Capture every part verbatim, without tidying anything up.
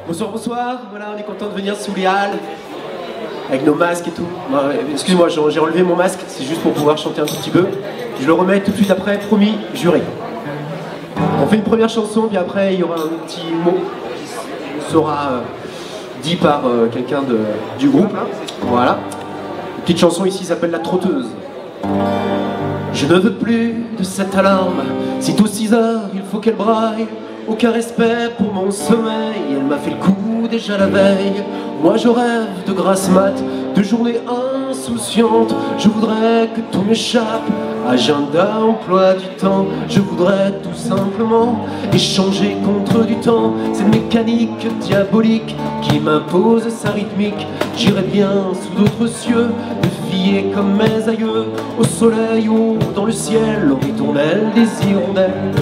Bonsoir, bonsoir, voilà, on est content de venir sous les halles, avec nos masques et tout. Euh, Excuse-moi, j'ai enlevé mon masque, c'est juste pour pouvoir chanter un tout petit peu. Je le remets tout de suite après, promis, juré. On fait une première chanson, puis après il y aura un petit mot qui sera euh, dit par euh, quelqu'un du groupe. Voilà. Une petite chanson ici s'appelle La Trotteuse. Je ne veux plus de cette alarme, sitôt six heures, il faut qu'elle braille. Aucun respect pour mon sommeil, elle m'a fait le coup déjà la veille. Moi je rêve de grasse mat, de journées insouciantes. Je voudrais que tout m'échappe, agenda, emploi du temps. Je voudrais tout simplement échanger contre du temps cette mécanique diabolique qui m'impose sa rythmique. J'irais bien sous d'autres cieux, me fier comme mes aïeux au soleil ou dans le ciel, aux ritournelles des hirondelles.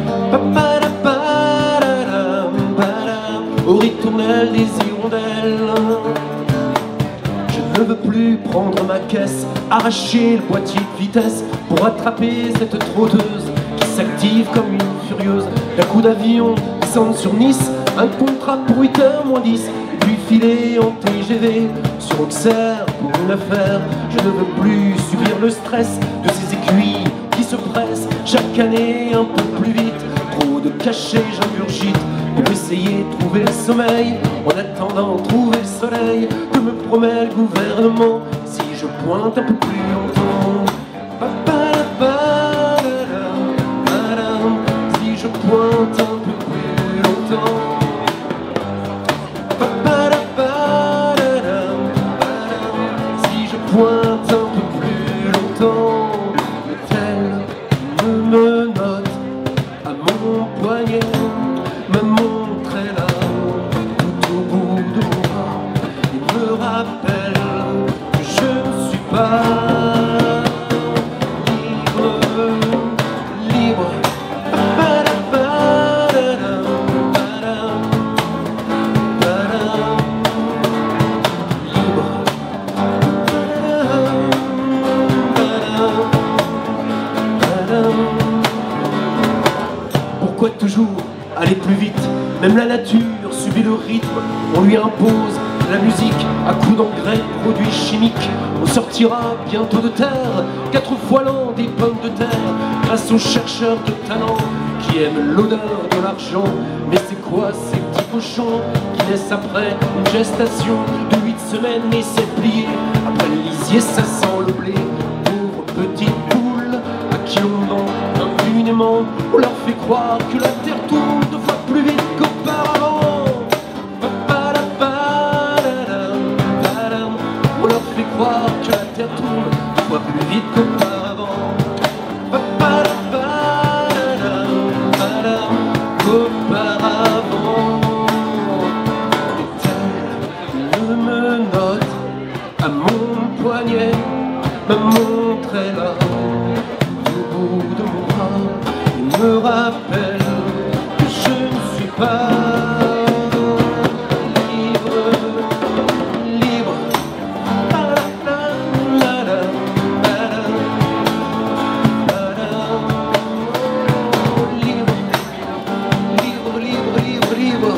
Au ritournelle des hirondelles. Je ne veux plus prendre ma caisse, arracher le boîtier de vitesse pour attraper cette trotteuse qui s'active comme une furieuse. D'un coup d'avion, descendre sur Nice, un contrat pour huit heures moins dix, puis filer en T G V sur Auxerre pour une affaire. Je ne veux plus subir le stress de ces aiguilles qui se pressent chaque année un peu plus vite. Trop de cachets, j'ingurgite pour essayer de trouver le sommeil, en attendant de trouver le soleil que me promet le gouvernement si je pointe un peu plus longtemps. Si je pointe un peu plus longtemps. Si je pointe un peu plus longtemps. Le tel me menotte à mon poignet, me montrait là, tout au bout de mon bras, et me rappelle que je ne suis pas libre, libre. Pourquoi toujours aller plus vite? Même la nature subit le rythme, on lui impose la musique à coups d'engrais, produits chimiques. On sortira bientôt de terre, quatre fois l'an des pommes de terre, grâce aux chercheurs de talent qui aiment l'odeur de l'argent. Mais c'est quoi ces petits cochons qui naissent après une gestation de huit semaines et c'est plié? Après le lisier, ça sent le blé. Pauvres petites poules à qui on ment impunément, on leur fait croire que la terre tourne deux fois plus vite qu'auparavant. On leur fait croire que la terre tourne deux fois plus vite qu'auparavant. Qu'auparavant. Et elle me menotte à mon poignet, me montrait là, au bout de mon bras, et me rappelle que je ne suis pas libre, libre. Libre, libre, libre, libre, libre.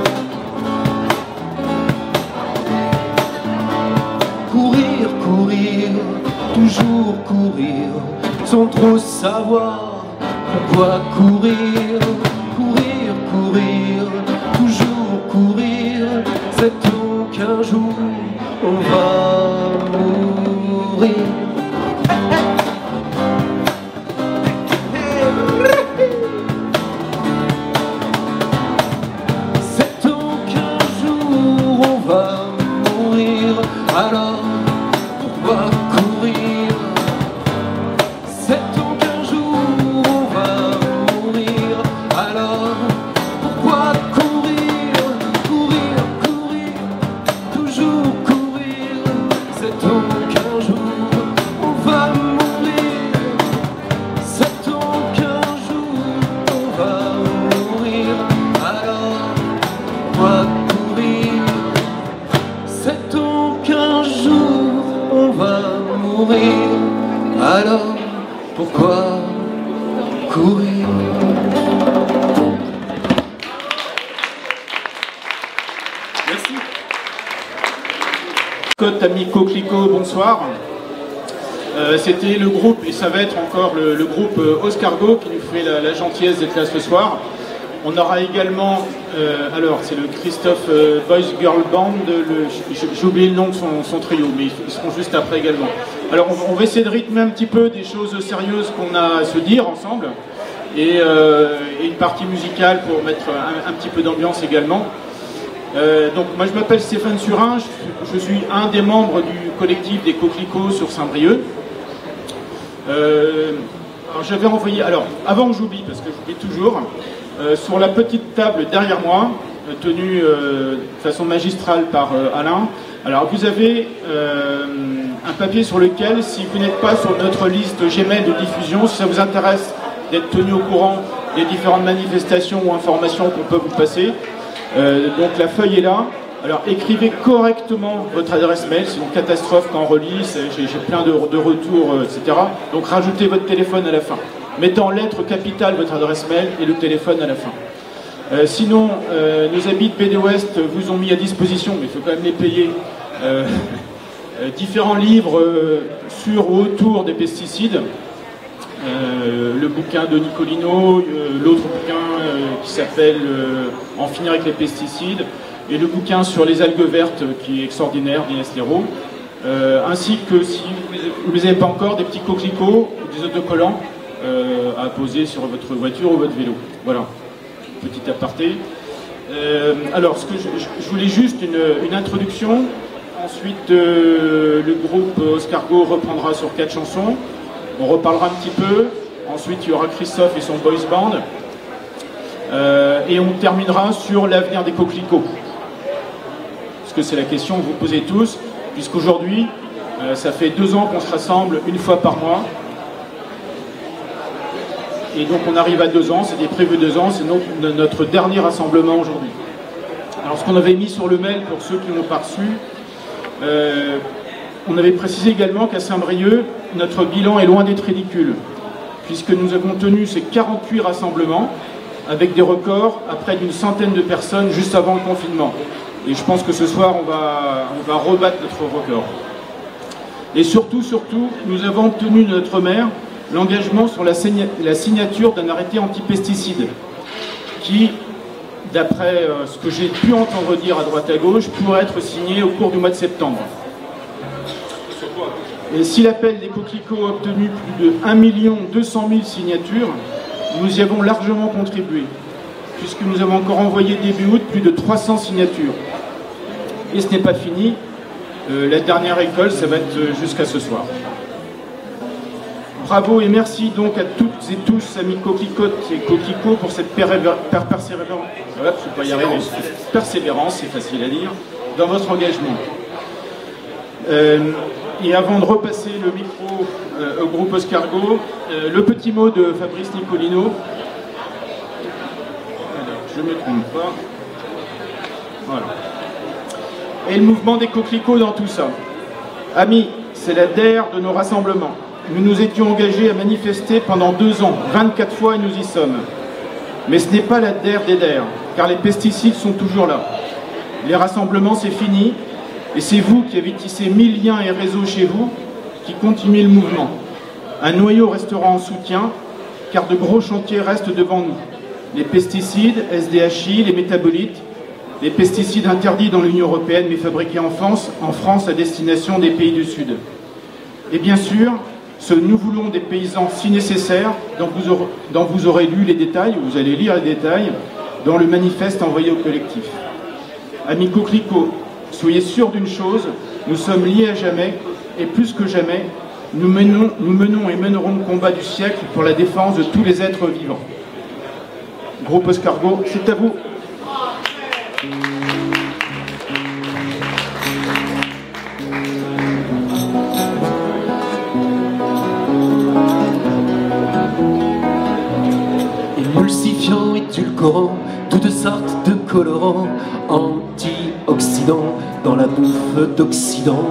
Courir, courir, toujours courir, sans trop savoir pourquoi courir. Courir, courir, toujours courir, sait-on qu'un jour on va mourir? Sait-on qu'un jour on va mourir? Alors pourquoi courir? Sait-on qu'un jour Cocotte, amis Coquelicot, bonsoir. Euh, C'était le groupe, et ça va être encore le, le groupe Oscargo qui nous fait la, la gentillesse d'être là ce soir. On aura également, euh, alors c'est le Christophe euh, Boys Girl Band, j'ai oublié le nom de son, son trio, mais ils seront juste après également. Alors on, on va essayer de rythmer un petit peu des choses sérieuses qu'on a à se dire ensemble, et, euh, et une partie musicale pour mettre un, un petit peu d'ambiance également. Euh, donc moi je m'appelle Stéphane Surin, je, je suis un des membres du collectif des Coquelicots sur Saint-Brieuc. Euh, alors j'avais envoyé, alors avant que j'oublie, parce que j'oublie toujours, euh, sur la petite table derrière moi, euh, tenue euh, de façon magistrale par euh, Alain, alors vous avez euh, un papier sur lequel, si vous n'êtes pas sur notre liste Gmail de diffusion, si ça vous intéresse d'être tenu au courant des différentes manifestations ou informations qu'on peut vous passer, euh, donc la feuille est là. Alors écrivez correctement votre adresse mail, c'est une catastrophe quand on relit, j'ai plein de, de retours, euh, et cetera. Donc rajoutez votre téléphone à la fin. Mettez en lettres capitales votre adresse mail et le téléphone à la fin. Euh, sinon, euh, nos amis de B D Ouest vous ont mis à disposition, mais il faut quand même les payer, euh, euh, différents livres euh, sur ou autour des pesticides. Euh, le bouquin de Nicolino, euh, l'autre bouquin euh, qui s'appelle euh, « En finir avec les pesticides », et le bouquin sur les algues vertes qui est extraordinaire d'Inès Leroux, euh, ainsi que si vous ne les avez pas encore, des petits coquelicots ou des autocollants euh, à poser sur votre voiture ou votre vélo. Voilà, petit aparté. Euh, alors, ce que je, je voulais juste une, une introduction. Ensuite, euh, le groupe Oscargo reprendra sur quatre chansons. On reparlera un petit peu. Ensuite, il y aura Christophe et son boys band. Euh, et on terminera sur l'avenir des coquelicots. Parce que c'est la question que vous posez tous, puisqu'aujourd'hui, euh, ça fait deux ans qu'on se rassemble une fois par mois. Et donc on arrive à deux ans, c'était prévu deux ans, c'est notre, notre dernier rassemblement aujourd'hui. Alors ce qu'on avait mis sur le mail, pour ceux qui ne l'ont pas reçu, euh, on avait précisé également qu'à Saint-Brieuc, notre bilan est loin d'être ridicule, puisque nous avons tenu ces quarante-huit rassemblements, avec des records à près d'une centaine de personnes juste avant le confinement. Et je pense que ce soir, on va, on va rebattre notre record. Et surtout, surtout, nous avons obtenu de notre maire l'engagement sur la, la signature d'un arrêté anti-pesticides, qui, d'après euh, ce que j'ai pu entendre dire à droite à gauche, pourrait être signé au cours du mois de septembre. Et si l'appel des coquelicots a obtenu plus de un million deux cent mille signatures, nous y avons largement contribué, puisque nous avons encore envoyé début août plus de trois cents signatures. Et ce n'est pas fini, euh, la dernière école, ça va être jusqu'à ce soir. Bravo et merci donc à toutes et tous, amis coquelicotes et coquelicots, pour cette persévérance, voilà, je peux pas y arriver, persévérance, c'est facile à dire, dans votre engagement. Euh, et avant de repasser le micro euh, au groupe Oscargo, euh, le petit mot de Fabrice Nicolino. Alors, je ne me trompe pas. Voilà. Et le mouvement des coquelicots dans tout ça. Amis, c'est la D E R de nos rassemblements. Nous nous étions engagés à manifester pendant deux ans, vingt-quatre fois et nous y sommes. Mais ce n'est pas la D E R des D E R, car les pesticides sont toujours là. Les rassemblements, c'est fini, et c'est vous qui avez tissé mille liens et réseaux chez vous qui continuez le mouvement. Un noyau restera en soutien, car de gros chantiers restent devant nous. Les pesticides, S D H I, les métabolites, les pesticides interdits dans l'Union européenne mais fabriqués en France, en France à destination des pays du Sud. Et bien sûr, ce nous voulons des paysans si nécessaires, dont vous, aurez, dont vous aurez lu les détails, ou vous allez lire les détails, dans le manifeste envoyé au collectif. Amis coquelicots, soyez sûrs d'une chose, nous sommes liés à jamais, et plus que jamais, nous menons, nous menons et mènerons le combat du siècle pour la défense de tous les êtres vivants. Groupe Oscargo, c'est à vous. Émulsifiants, édulcorants, toutes sortes de colorants, antioxydants dans la bouffe d'Occident.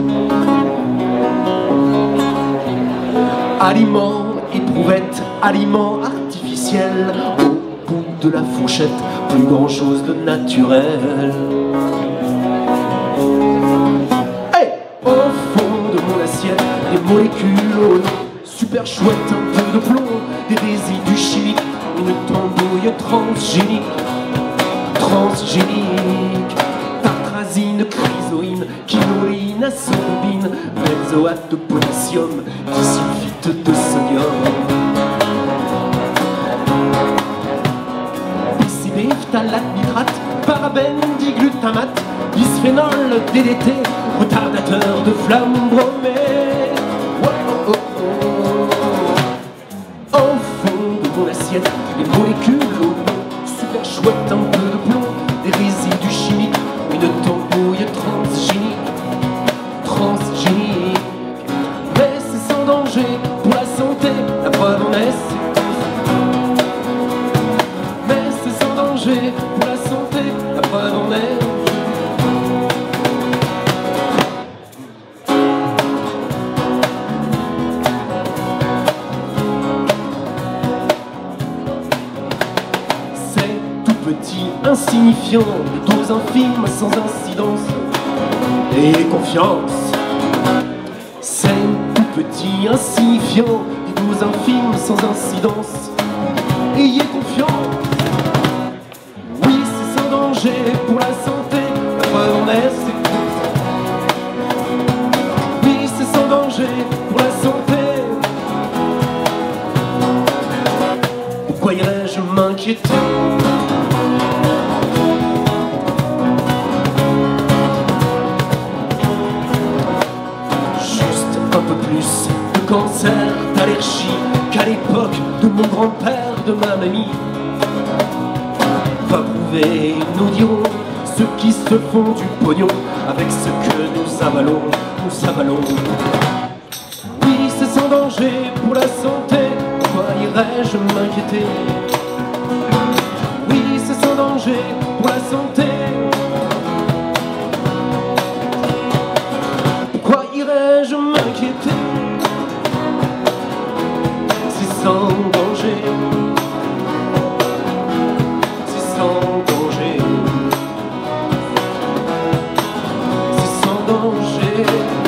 Aliments, éprouvettes, aliments artificiels, au bout de la fourchette, plus grand chose de naturel. Hey! Au fond de mon assiette, des molécules au nom super chouette, un peu de plomb, des résidus chimiques, une tambouille transgénique, transgénique, tartrazine, chrysoïne, quinoïne, ascorbine, benzoate de potassium, disulfite de sodium, P C B, phtalate, nitrate, parabène, diglutamate, bisphénol, D D T, retardateur de flamme bromée. Oh, oh, oh. Au fond de mon assiette, les molécules au nom super chouette, un peu de plomb, des résidus chimiques, une tambouille transgénique, transgénique. Mais c'est sans danger pour la santé, la preuve en est. Mais c'est sans danger pour la santé, la preuve en est. Insignifiant, de doses infimes sans incidence. Et confiance, c'est tout petit, insignifiant, des doses infimes sans incidence. Ayez confiance, oui c'est sans danger pour la santé, la preuve en est, c'est oui c'est sans danger pour la santé. Pourquoi irais-je m'inquiéter? De cancer, d'allergie, qu'à l'époque de mon grand-père, de ma mamie. Pas prouvé, nous dirons, ceux qui se font du pognon avec ce que nous avalons, nous avalons. Oui, c'est sans danger pour la santé, pourquoi irais-je m'inquiéter? Oui, c'est sans danger pour la santé. Pourquoi irais-je m'inquiéter? C'est sans danger, c'est sans danger, c'est sans danger.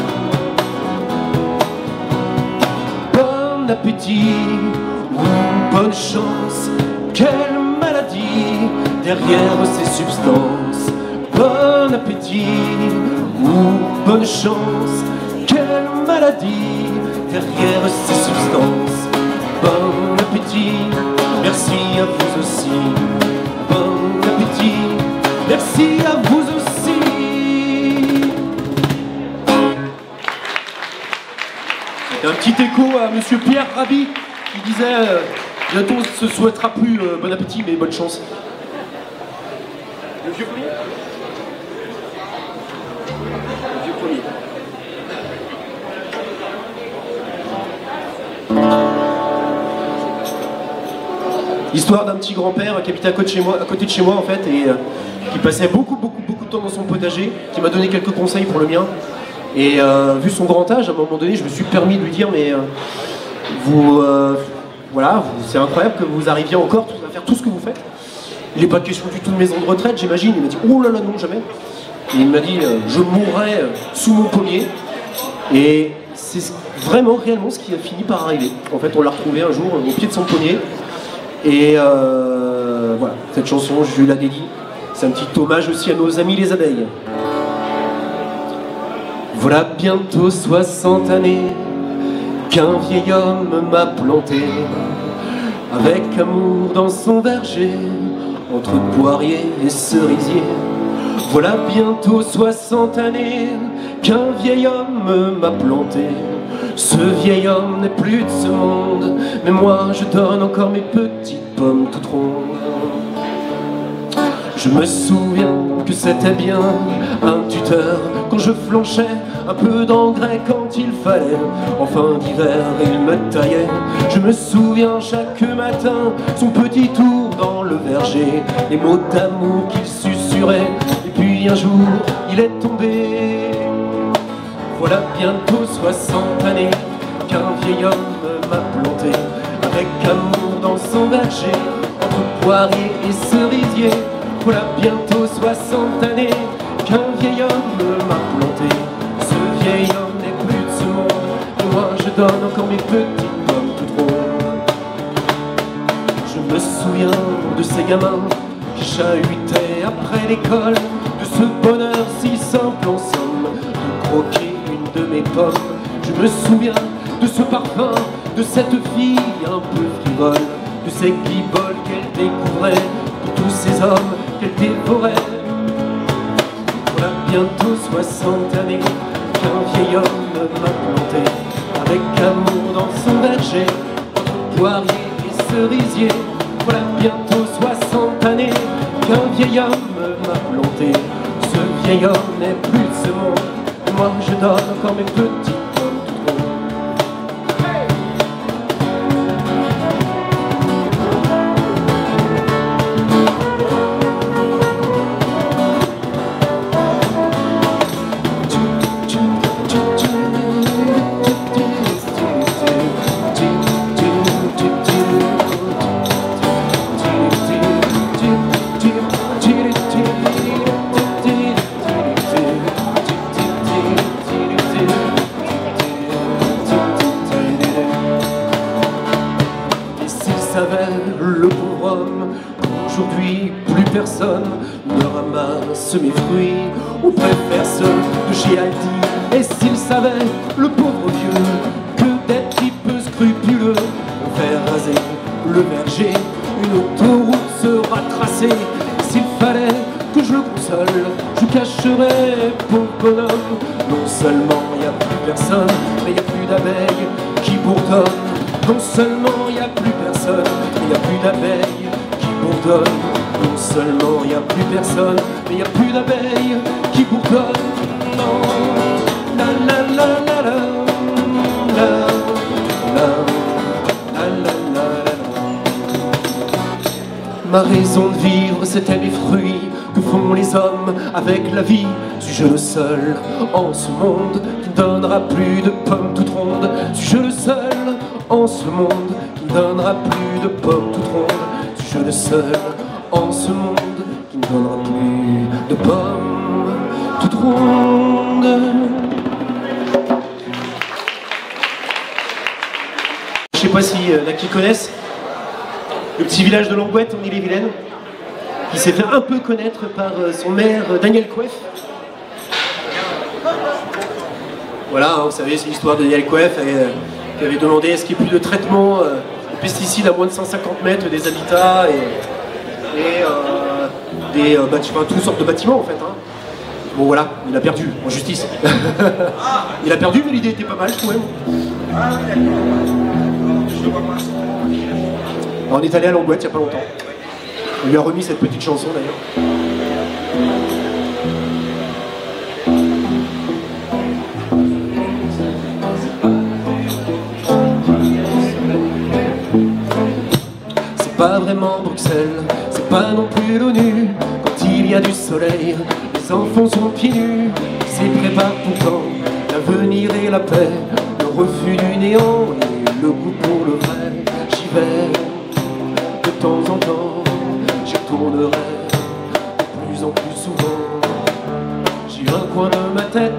Bon appétit ou bonne chance, quelle maladie derrière ces substances. Bon appétit ou bonne chance, quelle maladie derrière ces substances. Bon appétit, merci à vous aussi. Bon appétit, merci à vous aussi. C'est un petit écho à monsieur Pierre Rabhi qui disait euh, bientôt on se souhaitera plus euh, bon appétit mais bonne chance. Le vieux premier. Le vieux premier. Histoire d'un petit grand-père qui habitait à côté de chez moi, à côté de chez moi en fait, et euh, qui passait beaucoup, beaucoup, beaucoup de temps dans son potager, qui m'a donné quelques conseils pour le mien. Et euh, vu son grand âge, à un moment donné, je me suis permis de lui dire, mais euh, vous, euh, voilà, c'est incroyable que vous arriviez encore à faire tout ce que vous faites. Il n'est pas question du tout de maison de retraite, j'imagine. Il m'a dit, oh là là, non, jamais. Et il m'a dit, euh, je mourrai euh, sous mon pommier. Et c'est vraiment, réellement ce qui a fini par arriver. En fait, on l'a retrouvé un jour euh, au pied de son pommier. Et euh, voilà, cette chanson, je la dédie. C'est un petit hommage aussi à nos amis les abeilles. Voilà bientôt soixante années qu'un vieil homme m'a planté avec amour dans son verger, entre poiriers et cerisiers. Voilà bientôt soixante années qu'un vieil homme m'a planté. Ce vieil homme n'est plus de ce monde, mais moi je donne encore mes petites pommes toutes rondes. Je me souviens que c'était bien un tuteur quand je flanchais un peu d'engrais quand il fallait. En fin d'hiver il me taillait. Je me souviens chaque matin son petit tour dans le verger, les mots d'amour qu'il susurrait. Et puis un jour il est tombé. Voilà bientôt soixante années qu'un vieil homme m'a planté avec amour dans son verger, entre poiriers et cerisiers. Voilà bientôt soixante années qu'un vieil homme m'a planté. Ce vieil ces gamins qui chahutaient après l'école, de ce bonheur si simple en somme, de croquer une de mes pommes. Je me souviens de ce parfum, de cette fille un peu frivole, de ces guiboles qu'elle découvrait, de tous ces hommes qu'elle dévorait. Voilà bientôt soixante années qu'un vieil homme m'a planté avec amour dans son verger, entre poirier et cerisier. Voilà bientôt soixante années qu'un vieil homme m'a planté. Ce vieil homme n'est plus de ce monde, et moi je donne encore mes petits pommes tout ronds. Le pauvre homme, qu'aujourd'hui plus personne ne ramasse mes fruits ou préfère ceux de chez Aldi. Et s'il savait, le pauvre vieux, que des types scrupuleux vont faire raser le verger, une autoroute sera tracée. S'il fallait que je le console, je cacherais pauvre bonhomme. Non seulement il n'y a plus personne, mais il n'y a plus d'abeilles qui bourdonnent. Non seulement il n'y a plus personne, mais il n'y a plus d'abeilles qui bourdonnent. Non seulement il n'y a plus personne, mais il n'y a plus d'abeilles qui bourdonnent. Non, la la la la la la la la la la. Ma raison de vivre, c'était les fruits que font les hommes avec la vie. Suis-je le seul en ce monde qui ne donnera plus de pommes toutes rondes? Suis-je le seul en ce monde qui ne donnera plus de pommes toutes rondes? Suis-je le seul en ce monde qui ne donnera plus de pommes toutes rondes? Je sais pas si euh, là qui connaissent le petit village de Langouette en Ille-et-Vilaine, qui s'est fait un peu connaître par euh, son maire euh, Daniel Coeuf. Voilà, hein, vous savez, c'est l'histoire de Daniel Coeuf euh, qui avait demandé est-ce qu'il n'y ait plus de traitement euh, de pesticides à moins de cent cinquante mètres des habitats et, et euh, des euh, bâtiments, toutes sortes de bâtiments en fait. Hein. Bon voilà, il a perdu en justice. Il a perdu, mais l'idée était pas mal, je trouvais. On est allé à Langouette il n'y a pas longtemps. On lui a remis cette petite chanson d'ailleurs. C'est pas vraiment Bruxelles, c'est pas non plus l'ONU. Quand il y a du soleil, les enfants sont pieds nus. S'ils préparent pourtant l'avenir et la paix, le refus du néant et le goût pour le vrai. J'y vais de temps en temps, j'y retournerai de plus en plus souvent. J'ai un coin de ma tête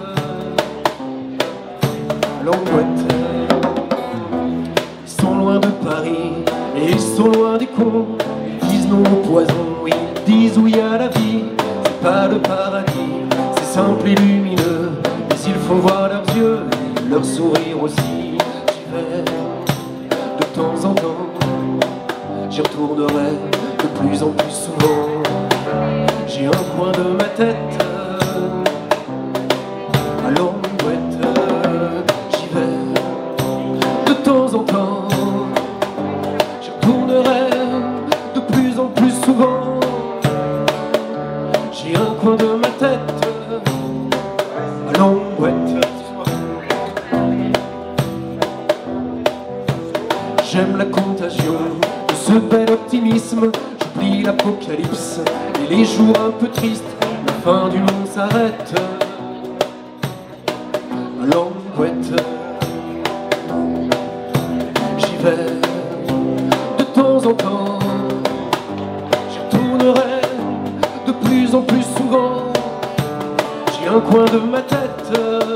à Langouette. Ils sont loin de Paris et ils sont loin des cons. Ils disent non au poison, ils disent oui à la vie. C'est pas le paradis, c'est simple et lumineux, mais ils font voir leurs yeux et leur sourire aussi. J'y vais de temps en temps, j'y retournerai de plus en plus souvent. J'ai un coin de ma tête à Langouette. J'y vais de temps en temps, j'y retournerai de plus en plus souvent. J'ai un coin de ma tête à Langouette. J'aime la contagion de ce bel optimisme. J'oublie l'apocalypse et les jours un peu tristes. La fin du monde s'arrête à Langouette. J'y vais de temps en temps, j'y retournerai de plus en plus souvent. J'ai un coin de ma tête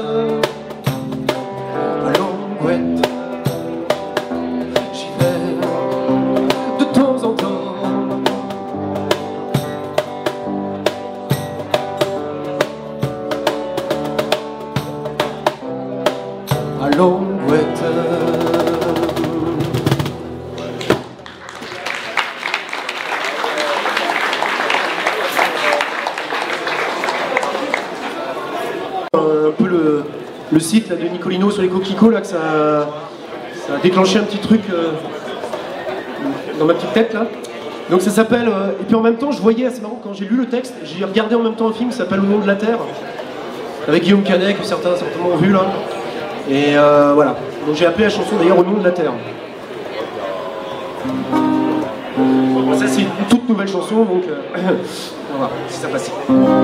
à Langouette. J'y vais de temps en temps, le site là, de Nicolino sur les coquelicots, là, que ça, ça a déclenché un petit truc euh, dans ma petite tête là. Donc ça s'appelle, euh, et puis en même temps je voyais, c'est marrant, quand j'ai lu le texte, j'ai regardé en même temps un film qui s'appelle Au nom de la Terre, avec Guillaume Canet, que certains certainement ont vu là. Et euh, voilà, donc j'ai appelé la chanson d'ailleurs Au nom de la Terre. Bon, ça c'est une toute nouvelle chanson, donc euh, on va voir si ça passe.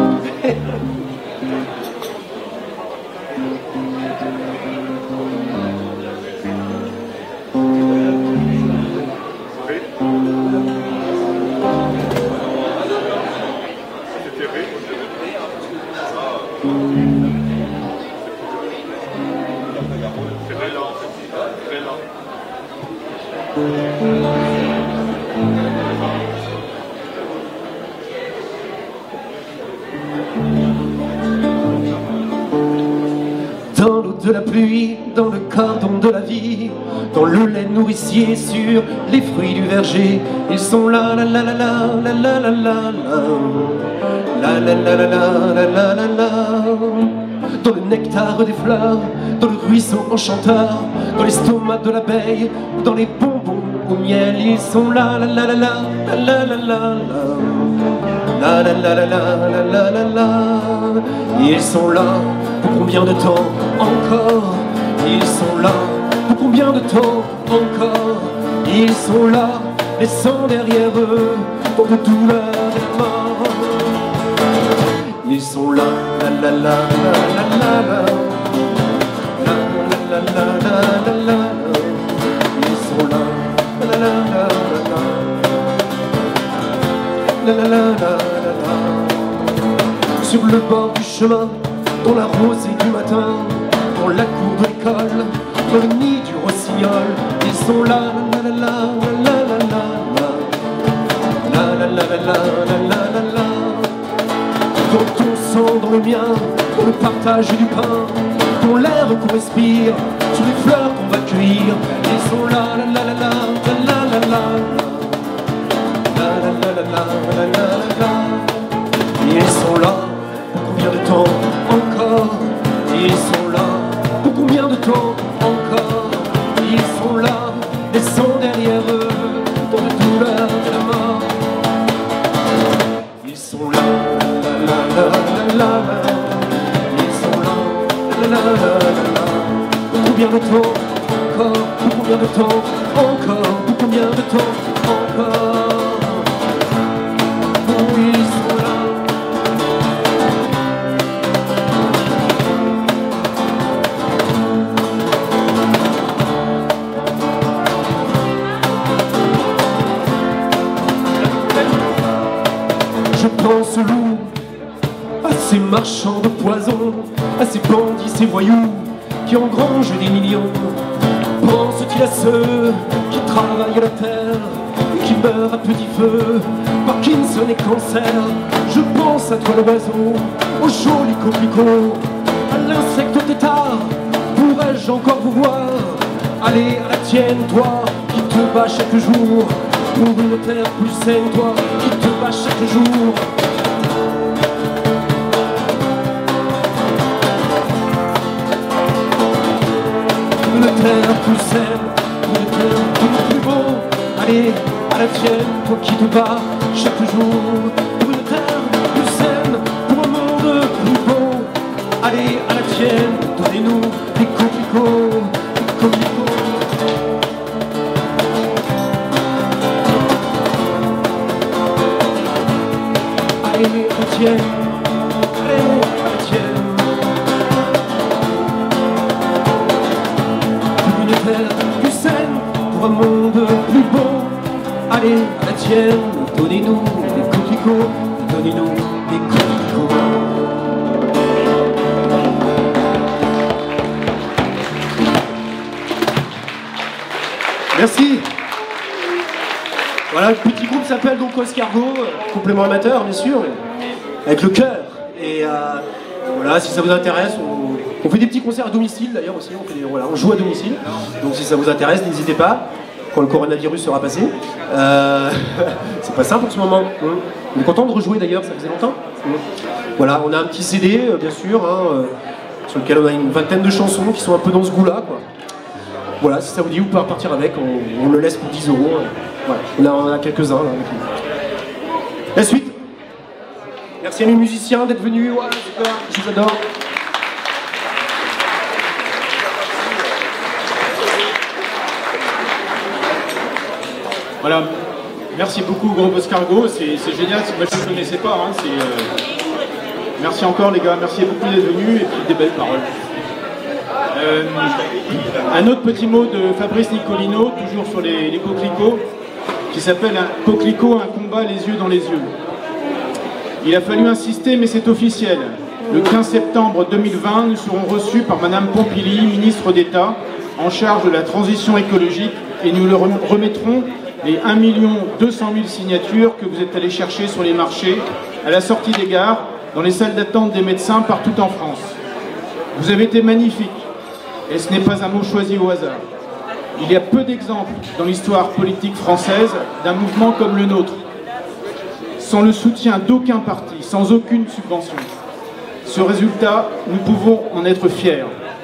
Dans l'eau de la pluie, dans le cordon de la vie, dans le lait nourricier sur les fruits du verger, ils sont là, la la la la la la la la la la la la la la la la la. Dans le nectar des fleurs, dans le ruisseau enchanteur, dans l'estomac de l'abeille, dans les bonbons au miel, ils sont là, la la la la la la la la la la la la la la la la. Ils sont là pour combien de temps encore? Ils sont là pour combien de temps encore? Ils sont là, laissant derrière eux tant de douleur et de mort. Ils sont là, la la la la la la la la la la la la. Ils sont là, la la la la la la la la. Sur le bord du chemin, dans la rosée du matin, dans la cour de l'école, dans le nid du rossignol, ils sont là, la la la la la la la la la la la la la. Dans ton sang, dans le mien, dans le partage du pain, dans l'air qu'on respire, sur les fleurs qu'on va cueillir, ils sont là, la la la la la la la la la la la la la. Ils sont là. Combien de temps encore? Ils sont là. Pour combien de temps encore? Ils sont là, laissant derrière eux tant de douleur et la mort. Ils sont là, la la la la la. Ils sont là, la la la la la. Pour combien de temps encore? Pour combien de temps encore? Pour combien de temps encore? Oh, ils sont là. Je pense aux loups, à ces marchands de poison, à ces bandits, ces voyous qui engrangent des millions. Pense-t-il à ceux qui travaillent à la terre et qui meurent à petit feu, Parkinson et cancer? Je pense à toi l'oiseau, au joli coquelicot, à l'insecte tétard. Pourrais-je encore vous voir? Allez à la tienne, toi qui te bats chaque jour pour une terre plus saine, toi qui te bats chaque jour. Pour une terre plus saine, pour une terre plus beau. Allez à la tienne, toi qui te bats chaque jour. Pour une terre plus saine, pour un monde plus beau. Allez à la tienne, donnez-nous des coquelicots, des coquelicots. Allez à la tienne, allez à la tienne. Pour une terre plus saine, pour un monde plus beau. Allez à la tienne, donnez-nous des coquelicots, donnez-nous des coquelicots. Merci. Voilà, le petit groupe s'appelle donc Oscargo, complément amateur bien sûr, avec le cœur. Et euh, voilà, si ça vous intéresse, on, on fait des petits concerts à domicile d'ailleurs aussi, on, fait des, voilà, on joue à domicile. Donc si ça vous intéresse, n'hésitez pas, quand le coronavirus sera passé. Euh, c'est pas simple en ce moment. On est content de rejouer d'ailleurs, ça faisait longtemps. Voilà, on a un petit C D, bien sûr, hein, sur lequel on a une vingtaine de chansons qui sont un peu dans ce goût-là, quoi. Voilà, si ça vous dit, vous pouvez repartir avec, on, on le laisse pour dix euros. Voilà. On a, on a quelques-uns là. Avec nous. La suite. Merci à mes musiciens d'être venus, ouais, super, je vous adore. Voilà, merci beaucoup Gros Escargot, c'est génial, moi je ne le connaissais pas, hein, euh... merci encore les gars, merci beaucoup d'être venus et puis des belles paroles. Euh, un autre petit mot de Fabrice Nicolino, toujours sur les, les coquelicots, qui s'appelle un coquelicot, un combat les yeux dans les yeux. Il a fallu insister, mais c'est officiel. Le quinze septembre deux mille vingt, nous serons reçus par Madame Pompili, ministre d'État, en charge de la transition écologique, et nous leur remettrons les un million deux cent mille signatures que vous êtes allés chercher sur les marchés, à la sortie des gares, dans les salles d'attente des médecins partout en France. Vous avez été magnifiques, et ce n'est pas un mot choisi au hasard. Il y a peu d'exemples dans l'histoire politique française d'un mouvement comme le nôtre, sans le soutien d'aucun parti, sans aucune subvention. Ce résultat, nous pouvons en être fiers.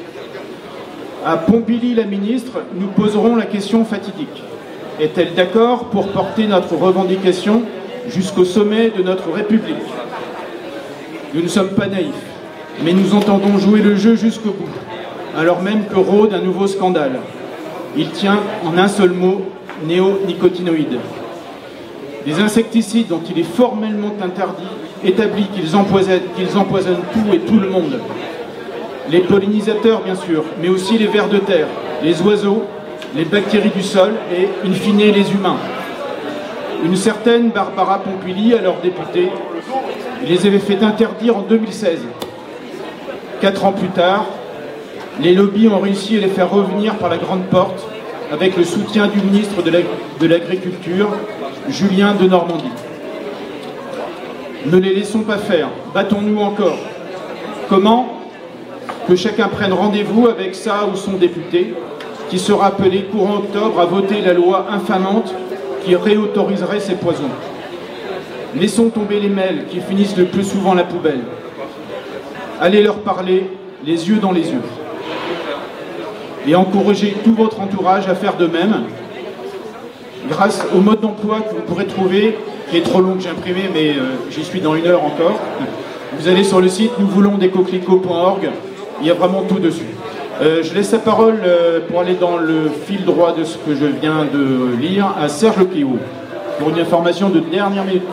À Pompili, la ministre, nous poserons la question fatidique. Est-elle d'accord pour porter notre revendication jusqu'au sommet de notre République? Nous ne sommes pas naïfs, mais nous entendons jouer le jeu jusqu'au bout, alors même que rôde un nouveau scandale. Il tient en un seul mot, néonicotinoïdes. Des insecticides dont il est formellement interdit, établi qu'ils empoisonnent, qu'ils empoisonnent tout et tout le monde. Les pollinisateurs, bien sûr, mais aussi les vers de terre, les oiseaux, les bactéries du sol et, in fine, les humains. Une certaine Barbara Pompili, alors députée, les avait fait interdire en deux mille seize. Quatre ans plus tard, les lobbies ont réussi à les faire revenir par la grande porte avec le soutien du ministre de l'Agriculture, Julien de Normandie. Ne les laissons pas faire, battons-nous encore. Comment? Que chacun prenne rendez-vous avec sa ou son député, qui sera appelé courant octobre à voter la loi infamante qui réautoriserait ces poisons. Laissons tomber les mails qui finissent le plus souvent à la poubelle. Allez leur parler, les yeux dans les yeux. Et encouragez tout votre entourage à faire de même, grâce au mode d'emploi que vous pourrez trouver, qui est trop long que j'ai imprimé, mais euh, j'y suis dans une heure encore. Vous allez sur le site nous voulons des coquelicots point org, il y a vraiment tout dessus. Euh, je laisse la parole euh, pour aller dans le fil droit de ce que je viens de lire à Serge Lequéou, pour une information de dernière minute.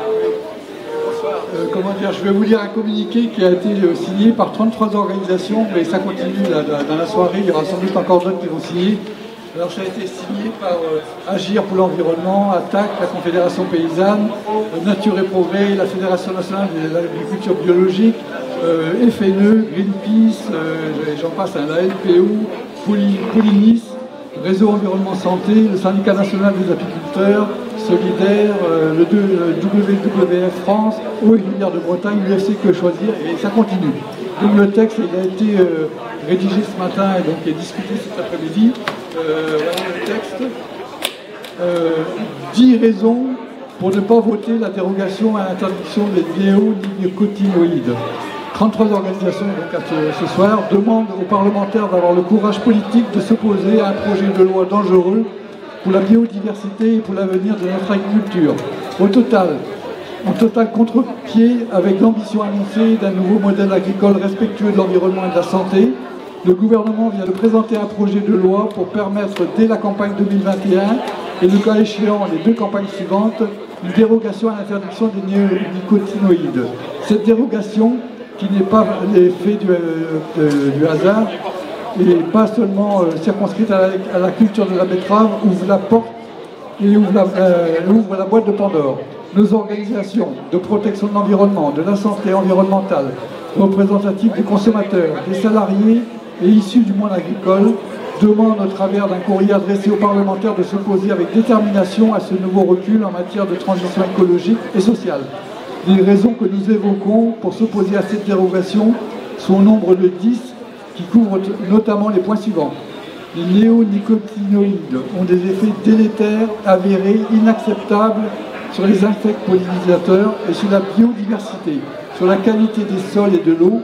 Euh, comment dire, je vais vous lire un communiqué qui a été euh, signé par trente-trois organisations, mais ça continue là, dans la soirée, il y aura sans doute encore d'autres qui vont signer. Alors ça a été signé par euh, Agir pour l'environnement, Attaque, la Confédération Paysanne, euh, Nature et Progrès, la Fédération Nationale de l'Agriculture Biologique, euh, F N E, Greenpeace, euh, j'en passe, hein, la L P O, Poly, Polynis, Réseau Environnement Santé, le Syndicat National des Apiculteurs, Solidaire, euh, le, le W W F France, Eau et Rivière de Bretagne, l'U F C Que Choisir, et ça continue. Donc le texte il a été euh, rédigé ce matin et donc il est discuté cet après-midi. Euh, voilà le texte. Euh, dix raisons pour ne pas voter la dérogation à l'interdiction des néonicotinoïdes. trente-trois organisations donc à ce, ce soir demandent aux parlementaires d'avoir le courage politique de s'opposer à un projet de loi dangereux pour la biodiversité et pour l'avenir de notre agriculture. Au total, en total contre-pied avec l'ambition annoncée d'un nouveau modèle agricole respectueux de l'environnement et de la santé, le gouvernement vient de présenter un projet de loi pour permettre dès la campagne deux mille vingt et un et le cas échéant les deux campagnes suivantes, une dérogation à l'interdiction des néonicotinoïdes. Cette dérogation, qui n'est pas l'effet du, euh, du hasard, et pas seulement euh, circonscrite à la, à la culture de la betterave, ouvre la porte et ouvre la, euh, ouvre la boîte de Pandore. Nos organisations de protection de l'environnement, de la santé environnementale, représentatives des consommateurs, des salariés et issus du monde agricole, demandent au travers d'un courrier adressé aux parlementaires de s'opposer avec détermination à ce nouveau recul en matière de transition écologique et sociale. Les raisons que nous évoquons pour s'opposer à cette dérogation sont au nombre de dix, qui couvrent notamment les points suivants. Les néonicotinoïdes ont des effets délétères, avérés, inacceptables sur les insectes pollinisateurs et sur la biodiversité, sur la qualité des sols et de l'eau,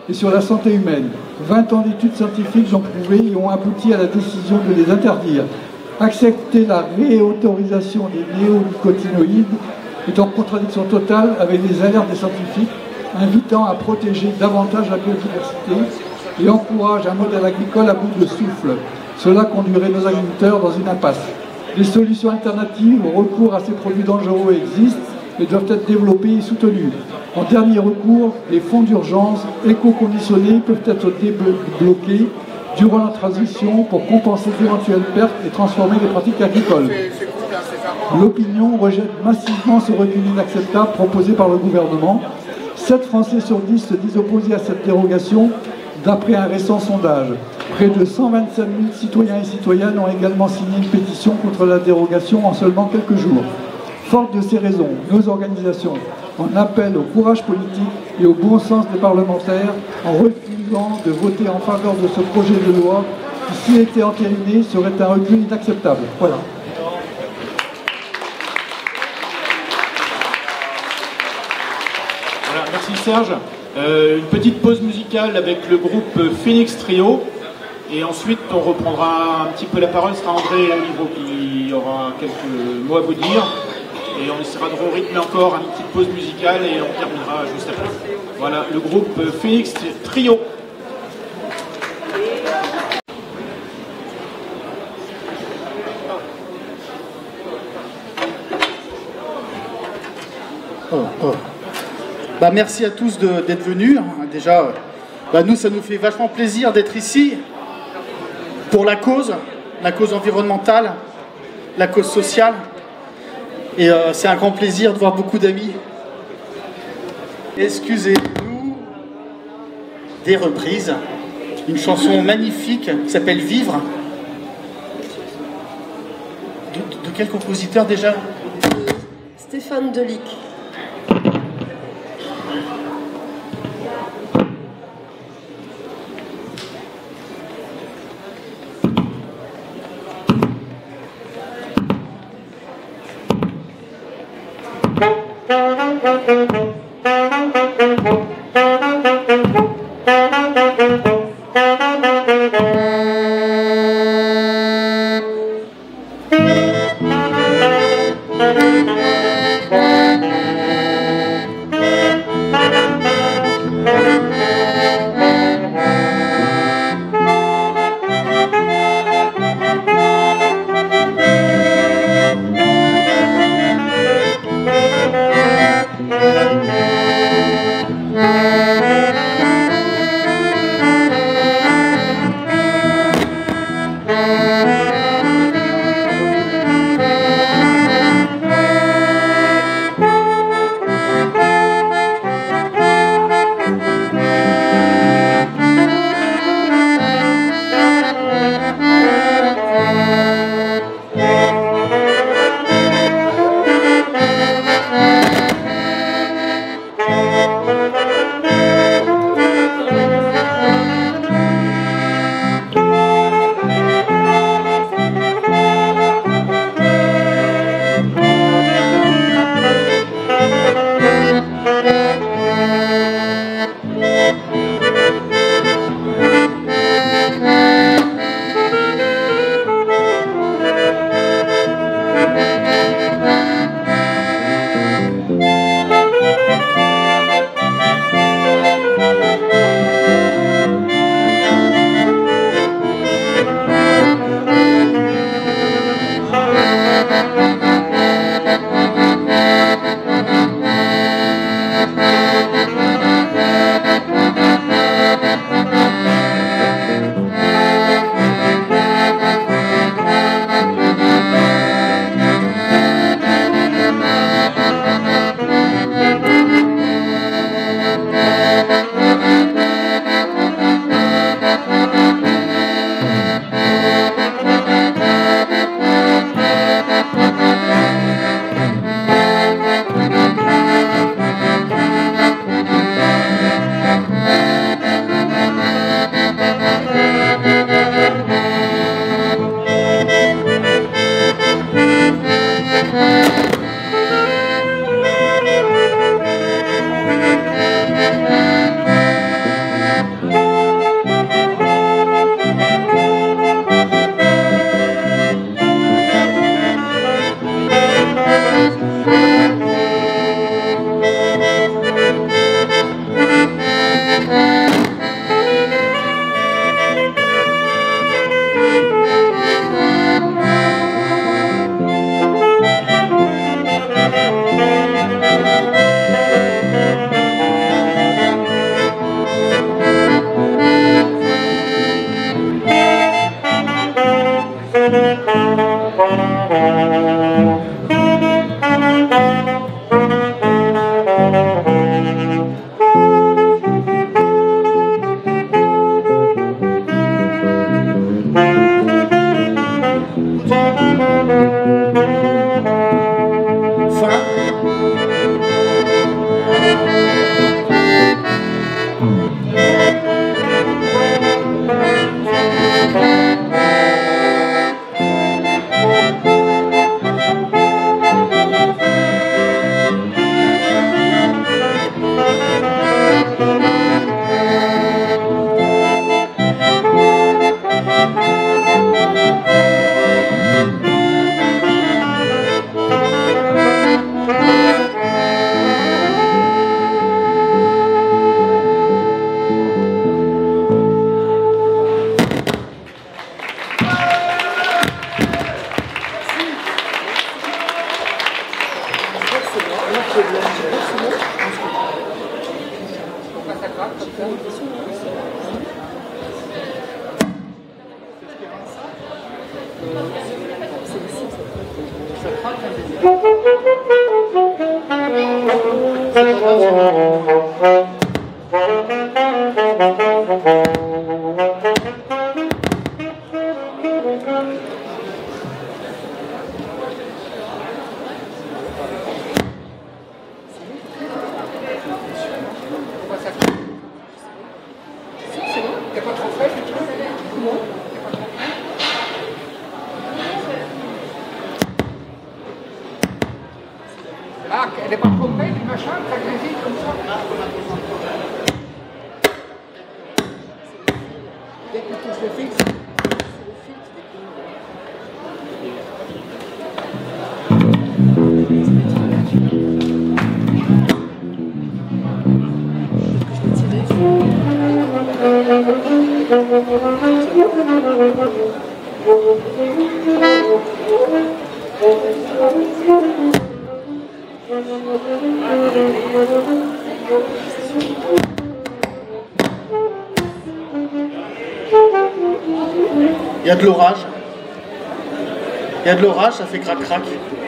et sur la santé humaine. vingt ans d'études scientifiques l'ont prouvé et ont abouti à la décision de les interdire. Accepter la réautorisation des néonicotinoïdes est en contradiction totale avec les alertes des scientifiques, invitant à protéger davantage la biodiversité et encourage un modèle agricole à bout de souffle. Cela conduirait nos agriculteurs dans une impasse. Des solutions alternatives au recours à ces produits dangereux existent et doivent être développées et soutenues. En dernier recours, les fonds d'urgence éco-conditionnés peuvent être débloqués durant la transition pour compenser d'éventuelles pertes et transformer les pratiques agricoles. L'opinion rejette massivement ce recul inacceptable proposé par le gouvernement. sept Français sur dix se disent opposés à cette dérogation d'après un récent sondage. Près de cent vingt-sept mille citoyens et citoyennes ont également signé une pétition contre la dérogation en seulement quelques jours. Forte de ces raisons, nos organisations en appellent au courage politique et au bon sens des parlementaires en refusant de voter en faveur de ce projet de loi qui, s'il était entériné, serait un recul inacceptable. Voilà. Voilà, merci Serge. Euh, une petite pause musicale avec le groupe Phoenix Trio. Et ensuite, on reprendra un petit peu la parole. Ce sera André Olivreau qui aura quelques mots à vous dire. Et on essaiera de rythmer encore une petite pause musicale et on terminera juste après. Voilà, le groupe Phoenix Trio. Oh, oh. Bah, merci à tous d'être venus. Déjà, bah, nous, ça nous fait vachement plaisir d'être ici pour la cause, la cause environnementale, la cause sociale. Et euh, c'est un grand plaisir de voir beaucoup d'amis. Excusez-nous des reprises. Une chanson magnifique qui s'appelle Vivre. De, de, de quel compositeur déjà? Stéphane Delic. Ah, elle n'est pas trop près du machin, ça grésille comme ça. Dès que tu touches le fixe. Il y a de l'orage. Il y a de l'orage, ça fait crac-crac.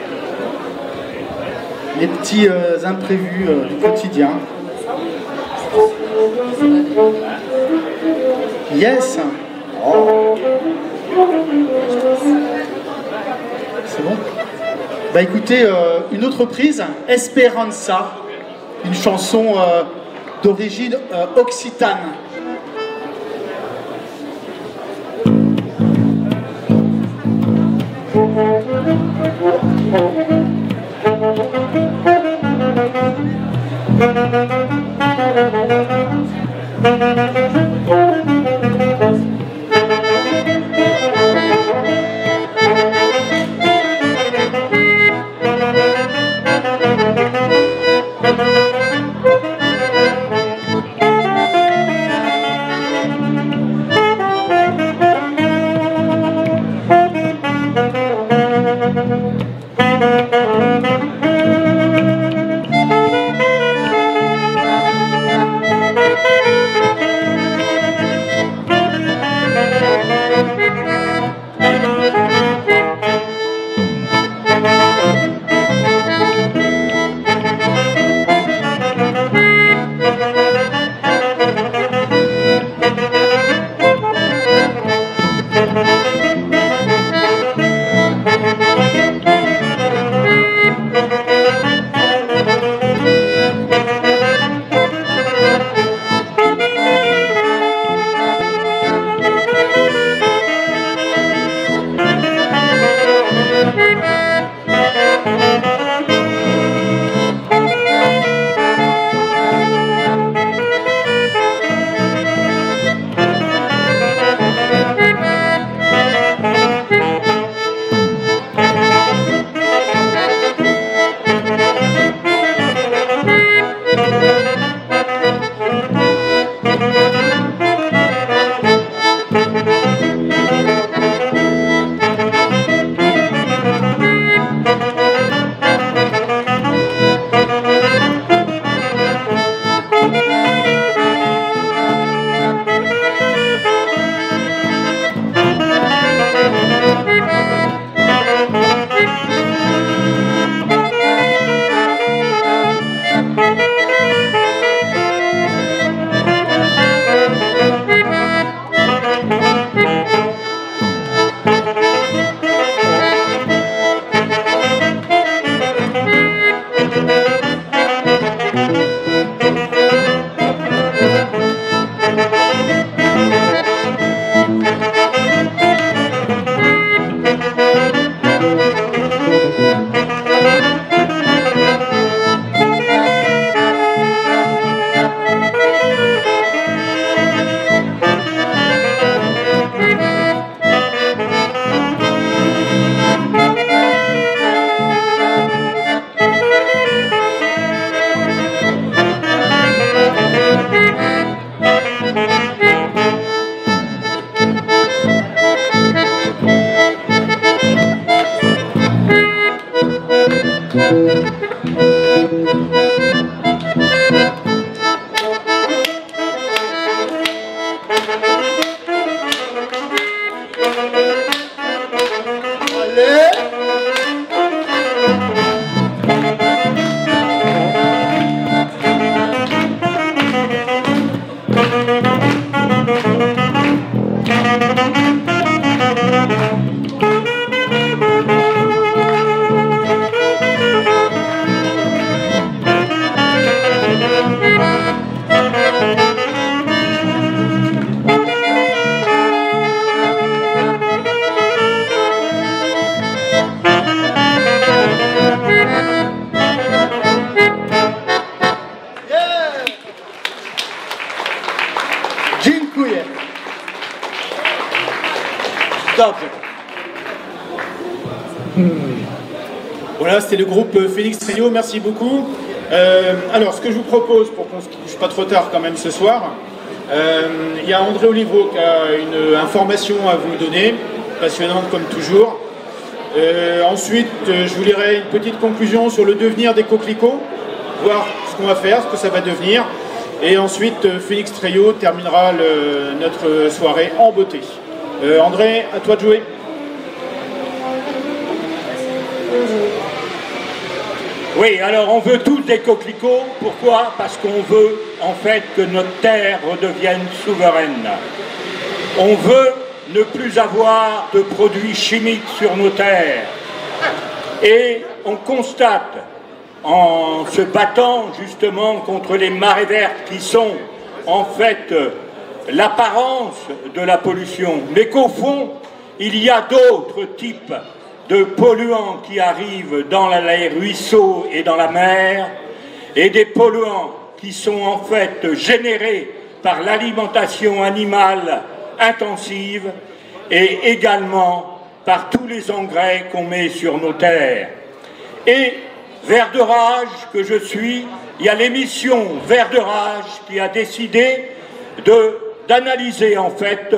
Les petits euh, imprévus euh, du quotidien. Yes. Oh. C'est bon. Bah écoutez, euh, une autre prise, Esperanza, une chanson euh, d'origine euh, occitane. Dziękuję. Dobrze. Voilà, c'était le groupe Phoenix Trio, merci beaucoup. Euh, alors, ce que je vous propose, pour qu'on ne se couche pas trop tard quand même ce soir, euh, il y a André Olivreau qui a une information à vous donner, passionnante comme toujours. Euh, ensuite, euh, je vous lirai une petite conclusion sur le devenir des coquelicots, voir ce qu'on va faire, ce que ça va devenir. Et ensuite, euh, Phoenix Trio terminera le, notre soirée en beauté. Euh, André, à toi de jouer. Oui, alors on veut tous des coquelicots. Pourquoi? Parce qu'on veut en fait que notre terre redevienne souveraine. On veut ne plus avoir de produits chimiques sur nos terres. Et on constate, en se battant justement contre les marées vertes qui sont en fait l'apparence de la pollution, mais qu'au fond, il y a d'autres types de polluants qui arrivent dans les ruisseaux et dans la mer, et des polluants qui sont en fait générés par l'alimentation animale intensive et également par tous les engrais qu'on met sur nos terres. Et Vert de Rage, que je suis, il y a l'émission Vert de Rage qui a décidé de, d'analyser en fait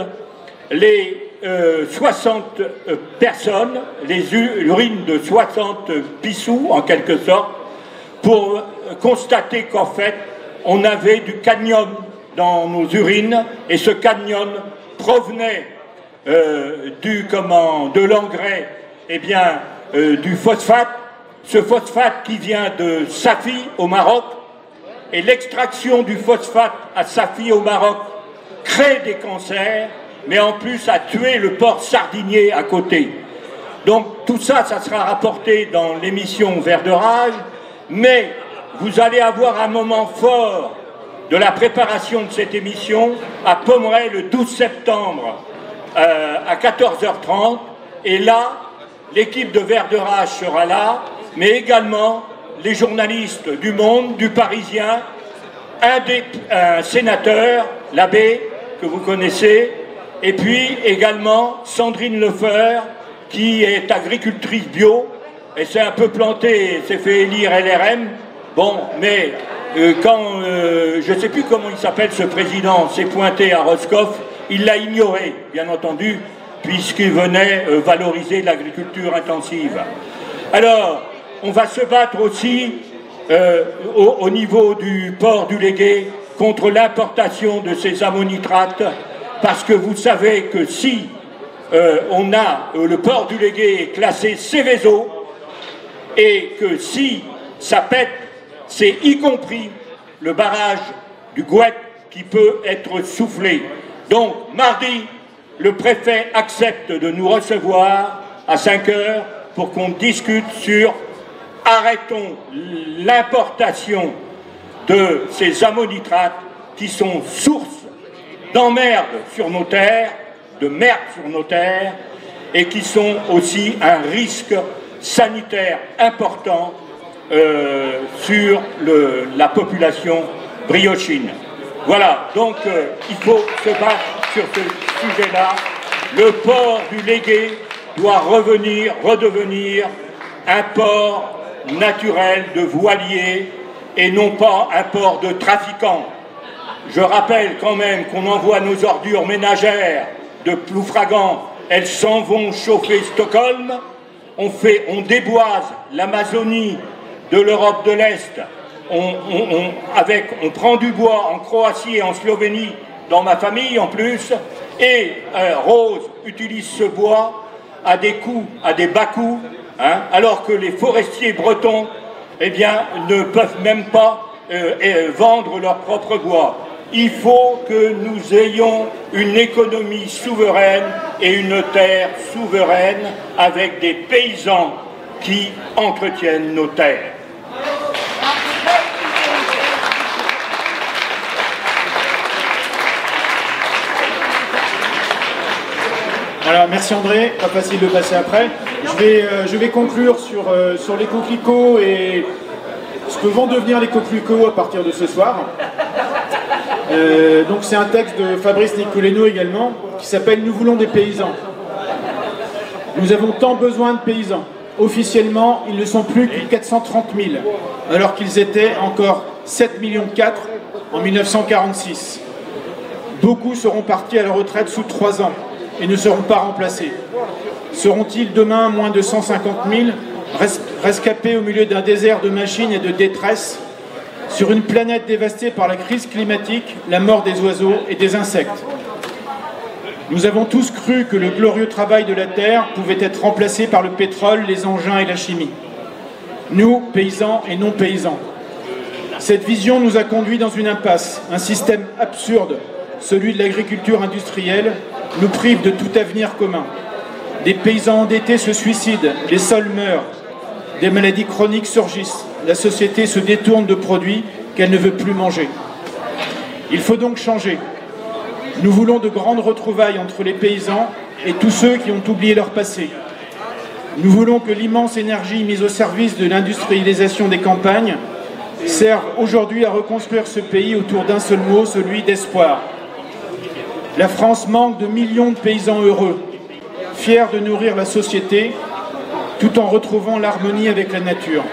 les Euh, soixante euh, personnes, les urines de soixante pissous en quelque sorte, pour euh, constater qu'en fait on avait du cadmium dans nos urines, et ce cadmium provenait euh, du comment de l'engrais, eh bien euh, du phosphate, ce phosphate qui vient de Safi au Maroc, et l'extraction du phosphate à Safi au Maroc crée des cancers, mais en plus a tué le porc sardinier à côté. Donc tout ça, ça sera rapporté dans l'émission Vert de Rage, mais vous allez avoir un moment fort de la préparation de cette émission à Pommeraye le douze septembre euh, à quatorze heures trente, et là, l'équipe de Vert de Rage sera là, mais également les journalistes du Monde, du Parisien, un, des, un sénateur, l'abbé, que vous connaissez, et puis également Sandrine Lefeur, qui est agricultrice bio, et s'est un peu plantée, s'est fait élire L R M. Bon, mais euh, quand, euh, je ne sais plus comment il s'appelle ce président, s'est pointé à Roscoff, il l'a ignoré, bien entendu, puisqu'il venait euh, valoriser l'agriculture intensive. Alors, on va se battre aussi euh, au, au niveau du port du Légué contre l'importation de ces ammonitrates, parce que vous savez que si euh, on a euh, le port du Légué est classé Céveso, et que si ça pète, c'est y compris le barrage du Gouette qui peut être soufflé. Donc mardi, le préfet accepte de nous recevoir à cinq heures pour qu'on discute sur arrêtons l'importation de ces ammonitrates qui sont source d'emmerde sur nos terres, de merde sur nos terres, et qui sont aussi un risque sanitaire important euh, sur le, la population briochine. Voilà, donc euh, il faut se battre sur ce sujet-là. Le port du Légué doit revenir, redevenir un port naturel de voiliers et non pas un port de trafiquants. Je rappelle quand même qu'on envoie nos ordures ménagères de Ploufragan, elles s'en vont chauffer Stockholm, on, fait, on déboise l'Amazonie de l'Europe de l'Est, on, on, on, avec, on prend du bois en Croatie et en Slovénie, dans ma famille en plus, et euh, Rose utilise ce bois à des coûts, à des bas coûts, hein, alors que les forestiers bretons eh bien, ne peuvent même pas euh, euh, vendre leur propre bois. Il faut que nous ayons une économie souveraine et une terre souveraine avec des paysans qui entretiennent nos terres. Voilà, merci André, pas facile de passer après. Je vais, euh, je vais conclure sur, euh, sur les coquelicots et ce que vont devenir les coquelicots à partir de ce soir. Euh, donc c'est un texte de Fabrice Nicoleno également, qui s'appelle « Nous voulons des paysans ». Nous avons tant besoin de paysans. Officiellement, ils ne sont plus que quatre cent trente mille, alors qu'ils étaient encore sept millions quatre en mille neuf cent quarante-six. Beaucoup seront partis à la retraite sous trois ans et ne seront pas remplacés. Seront-ils demain moins de cent cinquante mille, rescapés au milieu d'un désert de machines et de détresse, sur une planète dévastée par la crise climatique, la mort des oiseaux et des insectes? Nous avons tous cru que le glorieux travail de la terre pouvait être remplacé par le pétrole, les engins et la chimie. Nous, paysans et non-paysans. Cette vision nous a conduits dans une impasse. Un système absurde, celui de l'agriculture industrielle, nous prive de tout avenir commun. Des paysans endettés se suicident, les sols meurent, des maladies chroniques surgissent, la société se détourne de produits qu'elle ne veut plus manger. Il faut donc changer. Nous voulons de grandes retrouvailles entre les paysans et tous ceux qui ont oublié leur passé. Nous voulons que l'immense énergie mise au service de l'industrialisation des campagnes serve aujourd'hui à reconstruire ce pays autour d'un seul mot, celui d'espoir. La France manque de millions de paysans heureux, fiers de nourrir la société, tout en retrouvant l'harmonie avec la nature.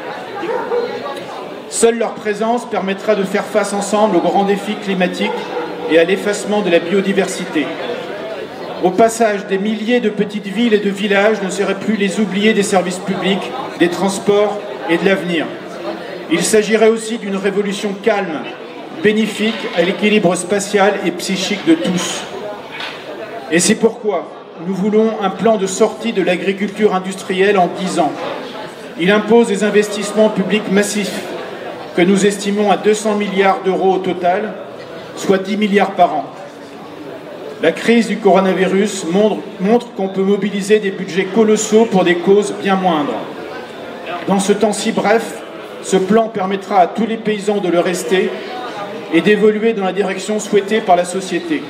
Seule leur présence permettra de faire face ensemble aux grands défis climatiques et à l'effacement de la biodiversité. Au passage, des milliers de petites villes et de villages ne seraient plus les oubliés des services publics, des transports et de l'avenir. Il s'agirait aussi d'une révolution calme, bénéfique à l'équilibre spatial et psychique de tous. Et c'est pourquoi nous voulons un plan de sortie de l'agriculture industrielle en dix ans. Il impose des investissements publics massifs, que nous estimons à deux cents milliards d'euros au total, soit dix milliards par an. La crise du coronavirus montre, montre qu'on peut mobiliser des budgets colossaux pour des causes bien moindres. Dans ce temps si bref, ce plan permettra à tous les paysans de le rester et d'évoluer dans la direction souhaitée par la société.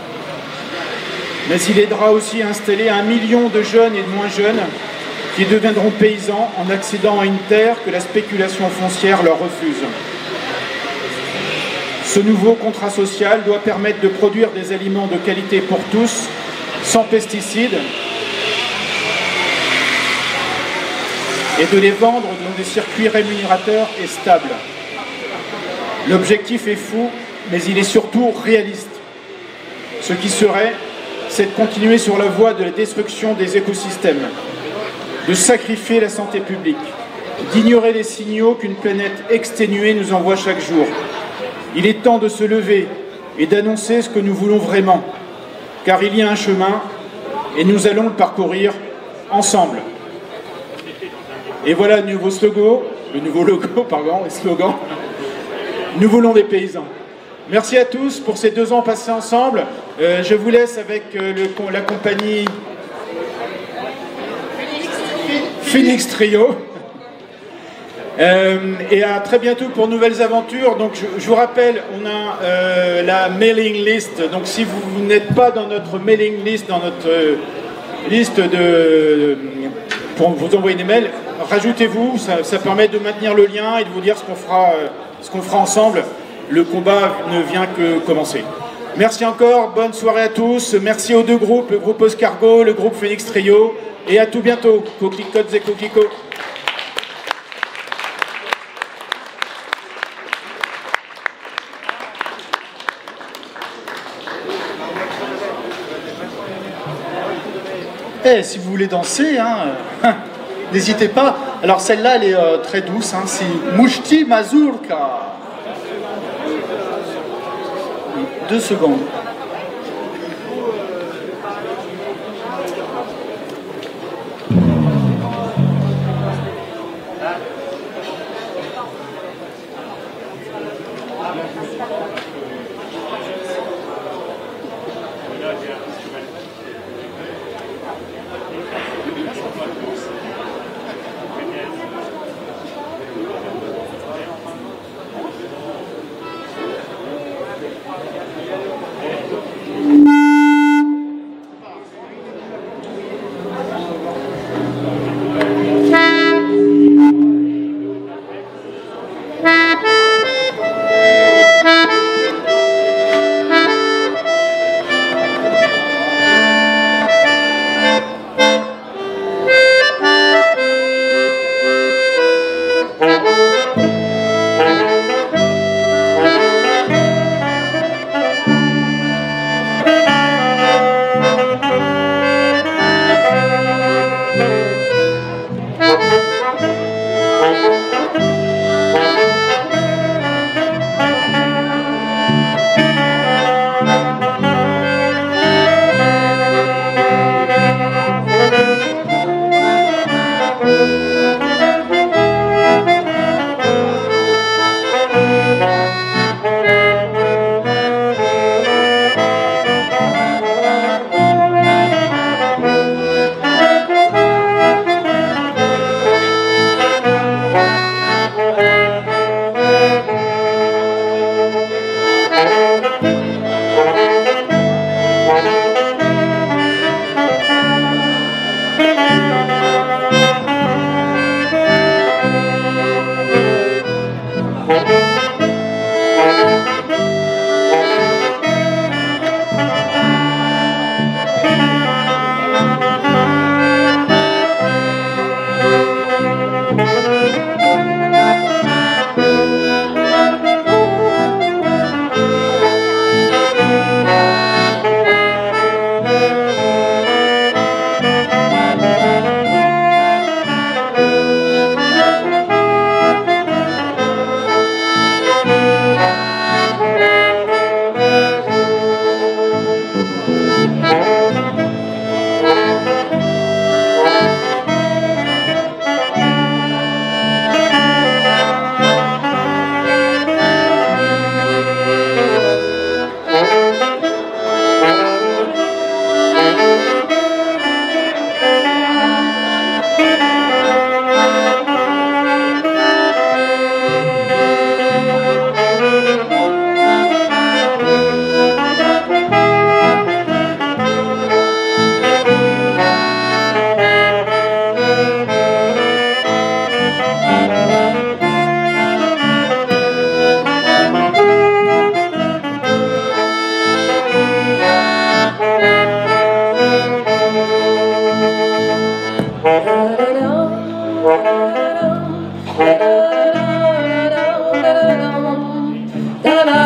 Mais il aidera aussi à installer un million de jeunes et de moins jeunes qui deviendront paysans en accédant à une terre que la spéculation foncière leur refuse. Ce nouveau contrat social doit permettre de produire des aliments de qualité pour tous, sans pesticides, et de les vendre dans des circuits rémunérateurs et stables. L'objectif est fou, mais il est surtout réaliste. Ce qui serait, c'est de continuer sur la voie de la destruction des écosystèmes, de sacrifier la santé publique, d'ignorer les signaux qu'une planète exténuée nous envoie chaque jour. Il est temps de se lever et d'annoncer ce que nous voulons vraiment, car il y a un chemin et nous allons le parcourir ensemble. Et voilà le nouveau slogan, le nouveau logo, pardon, le slogan. Nous voulons des paysans. Merci à tous pour ces deux ans passés ensemble. Euh, je vous laisse avec euh, le, la compagnie Phoenix Trio. Euh, et à très bientôt pour nouvelles aventures. Donc je, je vous rappelle, on a euh, la mailing list. Donc si vous, vous n'êtes pas dans notre mailing list, dans notre euh, liste de pour vous envoyer des mails, rajoutez-vous. Ça, ça permet de maintenir le lien et de vous dire ce qu'on fera, euh, ce qu'on fera ensemble. Le combat ne vient que commencer. Merci encore, bonne soirée à tous. Merci aux deux groupes, le groupe Oscargo, le groupe Phoenix Trio, et à tout bientôt. Coquelicots et coquelicots. Eh, si vous voulez danser, hein, n'hésitez pas. Alors celle-là, elle est euh, très douce. Hein, c'est Mushti Mazurka. Deux secondes. da da